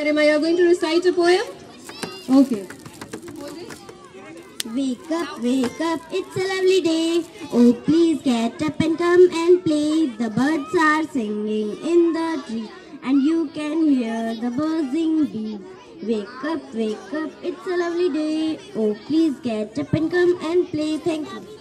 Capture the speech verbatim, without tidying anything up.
Garima, you are going to recite a poem? Okay. Wake up, wake up, it's a lovely day. Oh, please get up and come and play. The birds are singing in the tree, and you can hear the buzzing bee. Wake up, wake up, it's a lovely day. Oh, please get up and come and play. Thank you.